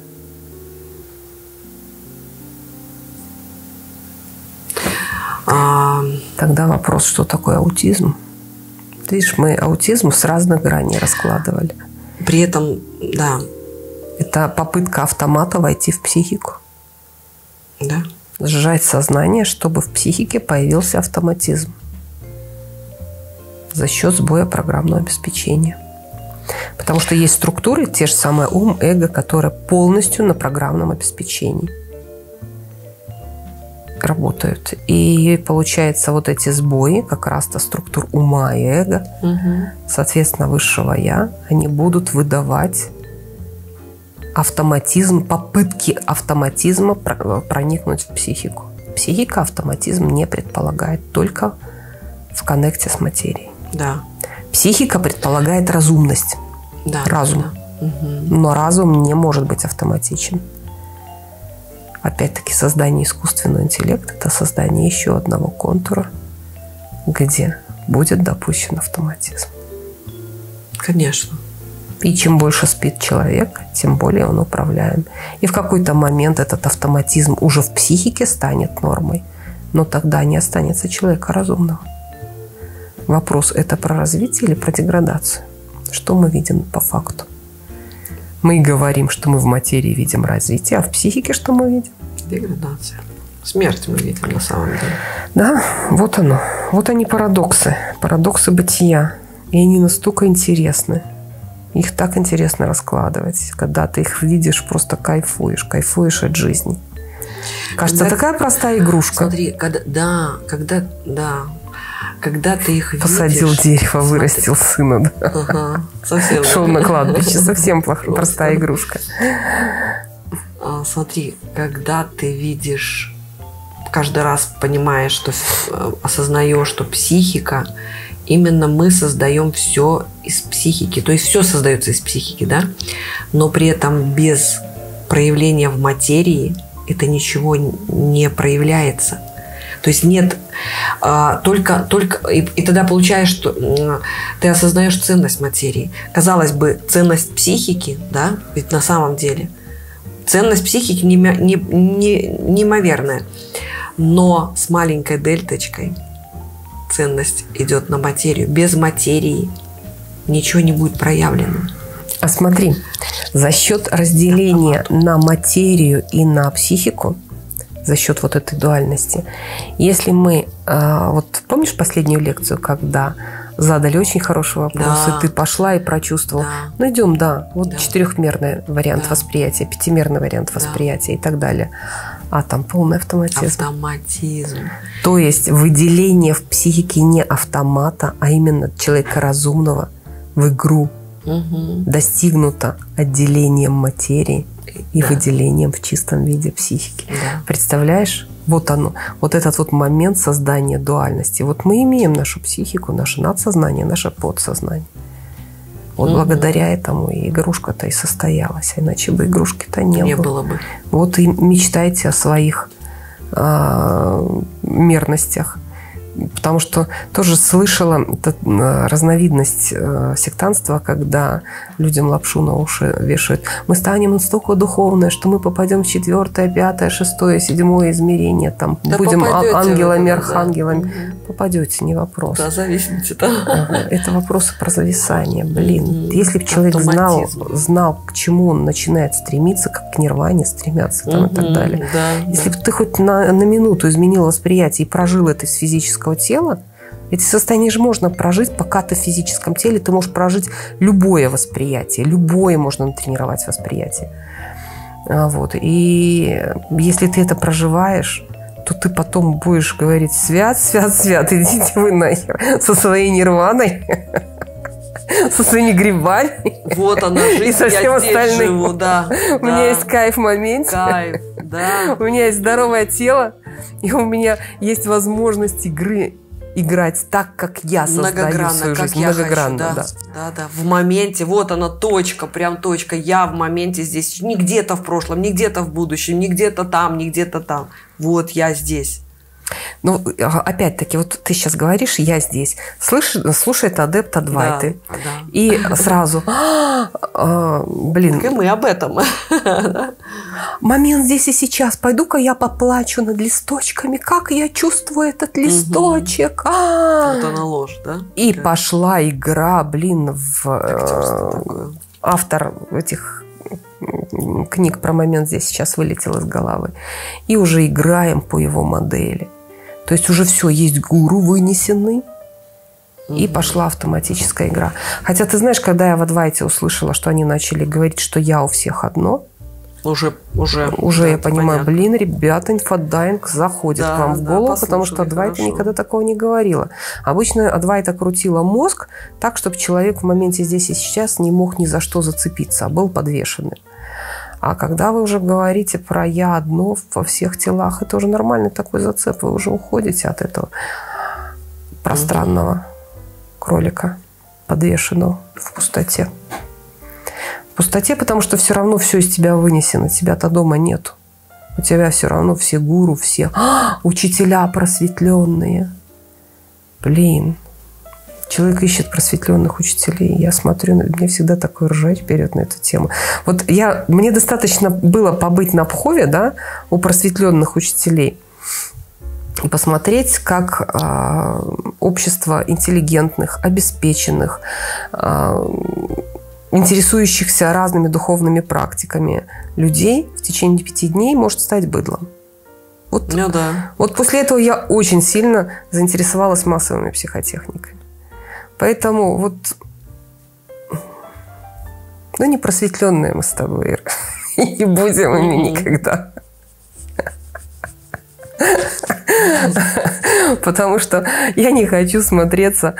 Тогда вопрос, что такое аутизм? Видишь, мы аутизм с разных граней раскладывали. При этом, да. Это попытка автомата войти в психику. Да. Сжать сознание, чтобы в психике появился автоматизм. За счет сбоя программного обеспечения. Потому что есть структуры, те же самые ум, эго, которые полностью на программном обеспечении работают. И получается, вот эти сбои как раз-то структур ума и эго, соответственно, высшего я, они будут выдавать автоматизм, попытки автоматизма проникнуть в психику. Психика автоматизм не предполагает, только в коннекте с материей. Да. Психика предполагает разумность. Да, разум. Да. Но разум не может быть автоматичен. Опять-таки, создание искусственного интеллекта – это создание еще одного контура, где будет допущен автоматизм. Конечно. И чем больше спит человек, тем более он управляем. И в какой-то момент этот автоматизм уже в психике станет нормой, но тогда не останется человека разумного. Вопрос – это про развитие или про деградацию? Что мы видим по факту? Мы говорим, что мы в материи видим развитие, а в психике что мы видим? Деградация. Смерть мы видим на самом деле. Да, вот оно. Вот они парадоксы. Парадоксы бытия. И они настолько интересны. Их так интересно раскладывать. Когда ты их видишь, просто кайфуешь от жизни. Кажется, такая простая игрушка. Смотри, когда ты их видишь... Посадил дерево, вырастил сына. Да. Ага, совсем. Шел на кладбище. Совсем простая игрушка. Смотри, когда ты видишь, каждый раз понимаешь, что осознаешь, что психика, именно мы создаем все из психики. То есть все создается из психики, да? Но при этом без проявления в материи это ничего не проявляется. То есть нет и тогда получаешь, что ты осознаешь ценность материи. Казалось бы, ценность психики, да, ведь на самом деле ценность психики неимоверная, но с маленькой дельточкой ценность идет на материю. Без материи ничего не будет проявлено. А смотри, за счет разделения на материю и на психику, за счет вот этой дуальности. Если мы, вот помнишь последнюю лекцию, когда задали очень хороший вопрос, Да. и ты пошла и прочувствовала. Да. Ну, идем, да, вот Да. четырехмерный вариант Да. восприятия, пятимерный вариант восприятия и так далее. А там полный автоматизм. Автоматизм. То есть выделение в психике не автомата, а именно человека разумного в игру Угу. достигнуто отделением материи и Да. выделением в чистом виде психики. Да. Представляешь? Вот оно, вот этот вот момент создания дуальности. Вот мы имеем нашу психику, наше надсознание, наше подсознание. Вот благодаря этому и игрушка-то и состоялась. А иначе бы игрушки-то не было. бы. Вот и мечтайте о своих мерностях. Потому что тоже слышала разновидность сектантства, когда людям лапшу на уши вешают. Мы станем настолько духовные, что мы попадем в 4, 5, 6, 7 измерение. Там Да будем попадете ангелами, вы, да. архангелами. Мгм. Попадете, не вопрос. Да, зависите, да. Ага, это вопросы про зависание. Блин, Мгм. если бы человек Автоматизм. знал, к чему он начинает стремиться, как к нирване стремятся там, и так далее. Да, Если бы ты хоть на минуту изменил восприятие и прожил это из физического тела, эти состояния же можно прожить, пока ты в физическом теле, ты можешь прожить любое восприятие, любое можно натренировать восприятие. Вот. И если ты это проживаешь, то ты потом будешь говорить: свят, свят, свят, идите вы нахер со своей нирваной, со своими грибами. Вот она жизнь, И со я всем здесь остальным. живу, да. У меня есть кайф в моменте. кайф, да. У меня есть здоровое тело, и у меня есть возможность играть так, как я создаю Многогранно, свою как жизнь. я Многогранно, хочу, да. Да. В моменте, вот она точка, прям точка. Я в моменте здесь, не где-то в прошлом, не где-то в будущем, не где-то там, не где-то там. Вот я здесь. Ну, опять-таки, вот ты сейчас говоришь: я здесь. Слушает адепт Адвайты. Да. И сразу, блин, Так и мы об этом. момент здесь и сейчас. Пойду-ка я поплачу над листочками. Как я чувствую этот листочек. Вот она ложь, да? И Да. пошла игра, блин, Актерство такое. автор этих книг про момент здесь сейчас вылетел из головы. И уже играем по его модели. То есть уже все, есть гуру вынесены, и пошла автоматическая игра. Хотя ты знаешь, когда я в Адвайте услышала, что они начали говорить, что я у всех одно, Уже да, я понимаю, понятно. блин, ребята, инфодайинг заходит Да, к вам в да, голову, потому что послушали, Адвайта хорошо. никогда такого не говорила. Обычно Адвайта крутила мозг так, чтобы человек в моменте здесь и сейчас не мог ни за что зацепиться, а был подвешенным. А когда вы уже говорите про «я одно во всех телах», это уже нормальный такой зацеп, вы уже уходите от этого пространного кролика, подвешенного в пустоте. В пустоте, потому что все равно все из тебя вынесено, тебя-то дома нету. У тебя все равно все гуру, все учителя просветленные. Блин. Человек ищет просветленных учителей. Я смотрю, мне всегда такой ржач берет на эту тему. Вот мне достаточно было побыть на Пхове, да, у просветленных учителей, и посмотреть, как общество интеллигентных, обеспеченных, интересующихся разными духовными практиками людей в течение 5 дней может стать быдлом. Вот, Ну да. вот после этого я очень сильно заинтересовалась массовыми психотехниками. Поэтому вот, ну, не просветленные мы с тобой, Ира. И не будем ими никогда. Потому что я не хочу смотреться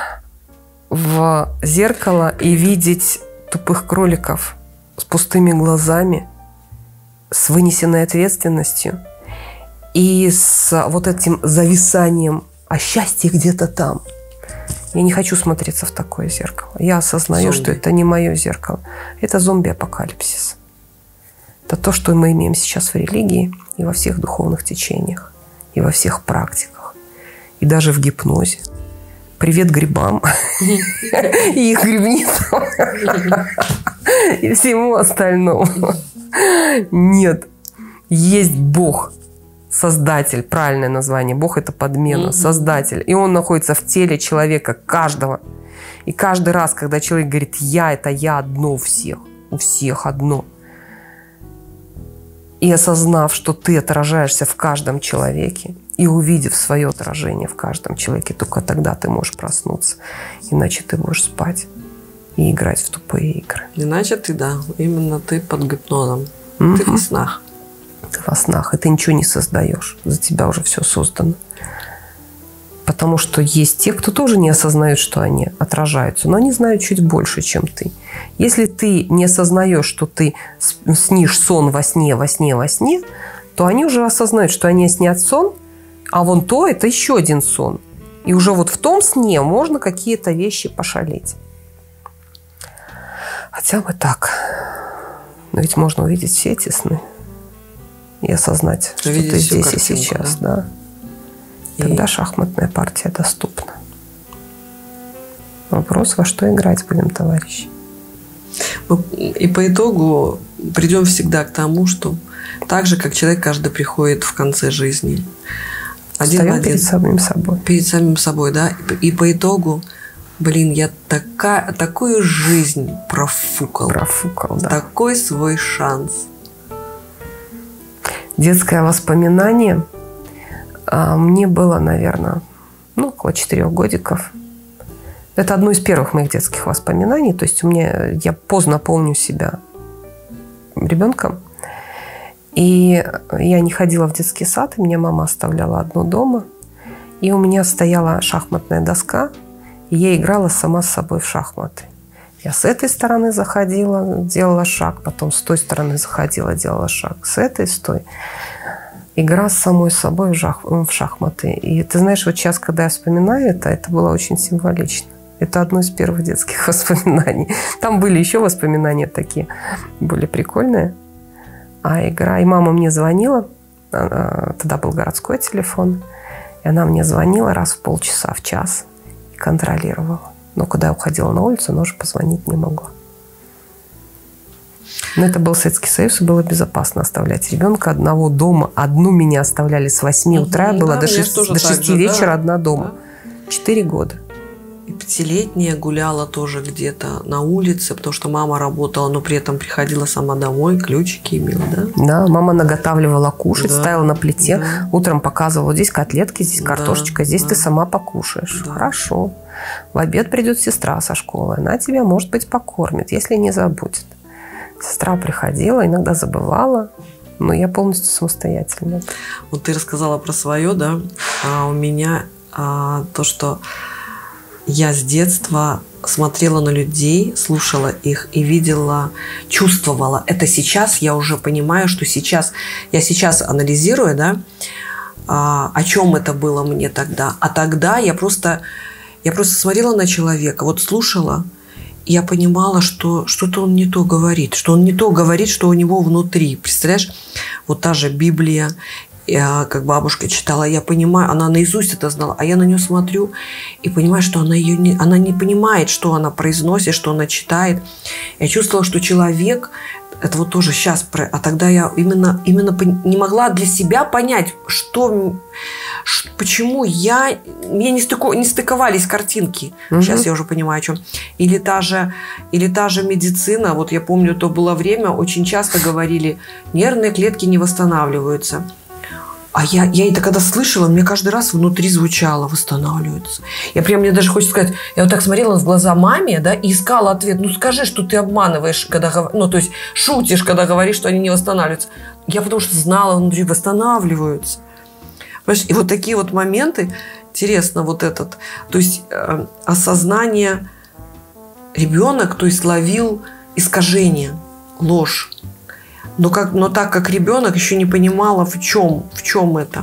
в зеркало и видеть тупых кроликов с пустыми глазами, с вынесенной ответственностью и с вот этим зависанием, а счастье где-то там. Я не хочу смотреться в такое зеркало. Я осознаю, что это не мое зеркало. Это зомби-апокалипсис. Это то, что мы имеем сейчас в религии и во всех духовных течениях, и во всех практиках, и даже в гипнозе. Привет грибам и их грибницам и всему остальному. Нет. Есть Бог. Создатель, правильное название. Бог – это подмена, создатель. И он находится в теле человека, каждого. И каждый раз, когда человек говорит «я» – это «я одно у всех одно. и осознав, что ты отражаешься в каждом человеке, и увидев свое отражение в каждом человеке, только тогда ты можешь проснуться. Иначе ты будешь спать и играть в тупые игры. Иначе ты, да, именно ты под гипнозом. Ты во снах. Ты во снах, и ты ничего не создаешь. За тебя уже все создано. Потому что есть те, кто тоже не осознают, что они отражаются, но они знают чуть больше, чем ты. Если ты не осознаешь, что ты снишь сон во сне, во сне, во сне, то они уже осознают, что они снят сон, а вон то – это еще один сон. И уже вот в том сне можно какие-то вещи пошалить. Хотя бы так. Но ведь можно увидеть все эти сны и осознать, что ты здесь и сейчас. Да? Тогда шахматная партия доступна. Вопрос, во что играть будем, товарищи. И по итогу придем всегда к тому, что так же, как человек каждый приходит в конце жизни. Встаем перед самим собой. Перед самим собой, да. И по итогу, я такую жизнь профукал. Профукал, да. Такой свой шанс. Детское воспоминание. Мне было, наверное, около 4 годиков. Это одно из первых моих детских воспоминаний. То есть я поздно помню себя ребенком. И я не ходила в детский сад, и меня мама оставляла одну дома. И у меня стояла шахматная доска, и я играла сама с собой в шахматы. Я с этой стороны заходила, делала шаг, потом с той стороны заходила, делала шаг, с этой, с той. Игра с самой собой в шахматы. И ты знаешь, вот сейчас, когда я вспоминаю это было очень символично. Это одно из первых детских воспоминаний. Там были еще воспоминания такие, были прикольные. А игра... И мама мне звонила, тогда был городской телефон, и она мне звонила раз в полчаса, в час и контролировала. Но когда я уходила на улицу, она уже позвонить не могла. Но это был Советский Союз, и было безопасно оставлять ребенка одного дома. Одну меня оставляли с 8 утра, было до 6 вечера одна дома. 4 года. И 5-летняя гуляла тоже где-то на улице, потому что мама работала, но при этом приходила сама домой, ключики имела, да? Да, мама наготавливала кушать, ставила на плите, утром показывала, здесь котлетки, здесь картошечка, здесь ты сама покушаешь. Да. Хорошо. В обед придет сестра со школы, она тебя, может быть, покормит, если не забудет. Сестра приходила, иногда забывала, но я полностью самостоятельная. Вот ты рассказала про свое, да? А у меня то, что я с детства смотрела на людей, слушала их и видела, чувствовала. Это сейчас я уже понимаю, что я сейчас анализирую, да, о чем это было мне тогда. А тогда я просто смотрела на человека, вот слушала, и я понимала, что что-то он не то говорит, что у него внутри. Представляешь, вот та же Библия, как бабушка читала, я понимаю, она наизусть это знала, а я на нее смотрю и понимаю, что она не понимает, что она произносит, что она читает. Я чувствовала, что человек, это вот тоже сейчас, а тогда я именно не могла для себя понять, почему мне не стыковались картинки. Сейчас я уже понимаю, о чем. Или та же медицина. Вот я помню, то было время, очень часто говорили, нервные клетки не восстанавливаются. А я это когда слышала, мне каждый раз внутри звучало, восстанавливаются. Мне даже хочется сказать, я вот так смотрела в глаза маме, да, и искала ответ. Скажи, что ты обманываешь, то есть шутишь, когда говоришь, что они не восстанавливаются. Я потому что знала, внутри восстанавливаются. Понимаешь? И вот такие вот моменты, интересно, то есть осознание, ребенок, то есть ловил искажение, ложь. Но так как ребенок еще не понимала, в чем это.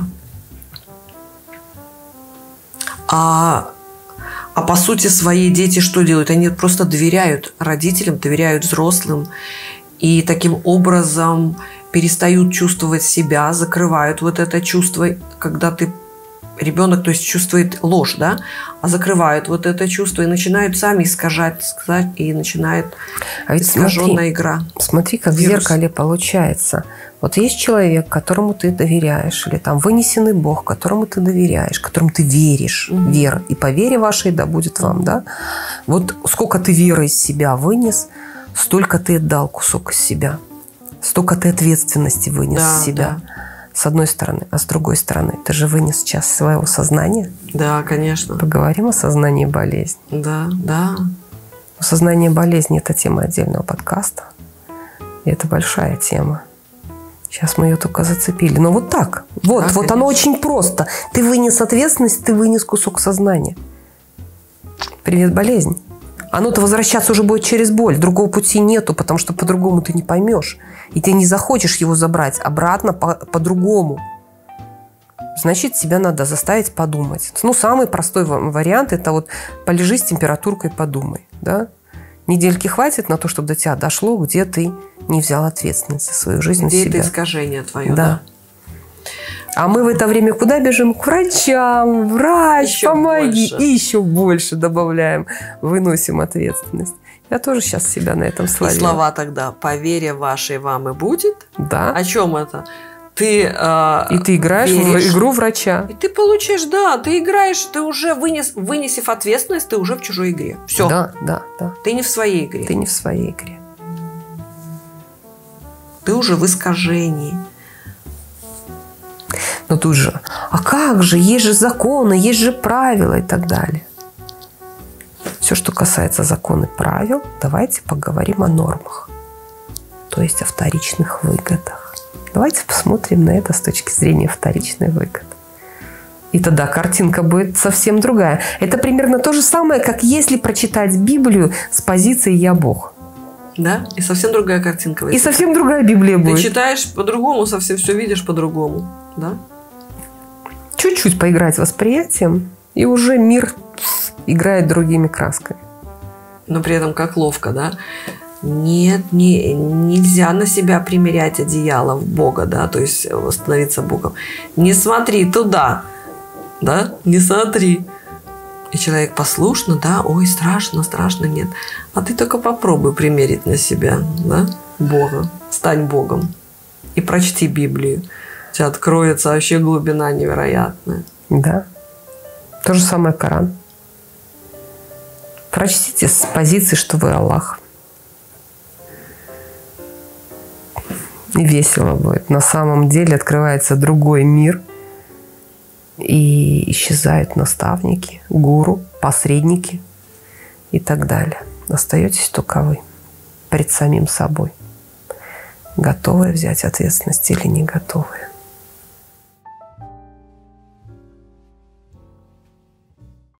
А по сути своей дети что делают? Они просто доверяют родителям, доверяют взрослым. И таким образом перестают чувствовать себя, закрывают вот это чувство, когда ребенок, то есть чувствует ложь, да, а закрывают вот это чувство и начинают сами сказать, и начинает искаженная игра. Смотри, как в зеркале получается. Вот есть человек, которому ты доверяешь, или там вынесенный Бог, которому ты доверяешь, которому ты веришь, вера. И по вере вашей да будет вам, да. Вот сколько ты веры из себя вынес, столько ты отдал кусок из себя. Столько ты ответственности вынес с себя. Да. С одной стороны. А с другой стороны, ты же вынес часть своего сознания. Да, конечно. Поговорим о сознании болезни. Да, да. Сознание болезни – это тема отдельного подкаста. И это большая тема. Сейчас мы ее только зацепили. Но вот так. Вот, да, вот оно очень просто. Ты вынес ответственность, ты вынес кусок сознания. Привет, болезнь. Оно-то возвращаться уже будет через боль. Другого пути нету, потому что по-другому ты не поймешь. И ты не захочешь его забрать обратно по-другому. Значит, тебя надо заставить подумать. Ну, самый простой вариант – это вот полежи с температуркой, подумай. Да? Недельки хватит на то, чтобы до тебя дошло, где ты не взял ответственность за свою жизнь на себя. Где это искажение твое, да. А мы в это время куда бежим? К врачам. Врач, еще помоги. Больше. И еще больше добавляем. Выносим ответственность. Я тоже сейчас себя на этом словила. И слова тогда «по вере вашей вам и будет». Да. О чем это? Ты и ты играешь веришь, в игру врача. И ты получаешь, да, ты играешь, ты уже вынесив ответственность, ты уже в чужой игре. Все. Да, да, да. Ты не в своей игре. Ты не в своей игре. Ты уже в искажении. Но тут же, а как же, есть же законы, есть же правила и так далее. Все, что касается законов и правил, давайте поговорим о нормах. То есть о вторичных выгодах. Давайте посмотрим на это с точки зрения вторичной выгоды. И тогда картинка будет совсем другая. Это примерно то же самое, как если прочитать Библию с позиции «Я Бог». Да? И совсем другая картинка. И совсем другая Библия будет. Ты читаешь по-другому, совсем все видишь по-другому. Да? Чуть-чуть поиграть восприятием, и уже мир играет другими красками. Но при этом как ловко, да? Нет, нельзя на себя примерять одеяло в Бога, да, то есть становиться Богом. Не смотри туда, да, не смотри. И человек послушно, да, ой, страшно, страшно, нет. А ты только попробуй примерить на себя, да, Бога. Стань Богом и прочти Библию. У тебя откроется вообще глубина невероятная. Да. То же самое Коран. Прочтите с позиции, что вы Аллах. И весело будет. На самом деле открывается другой мир. И исчезают наставники, гуру, посредники и так далее. Остаетесь только вы пред самим собой. Готовые взять ответственность или не готовые.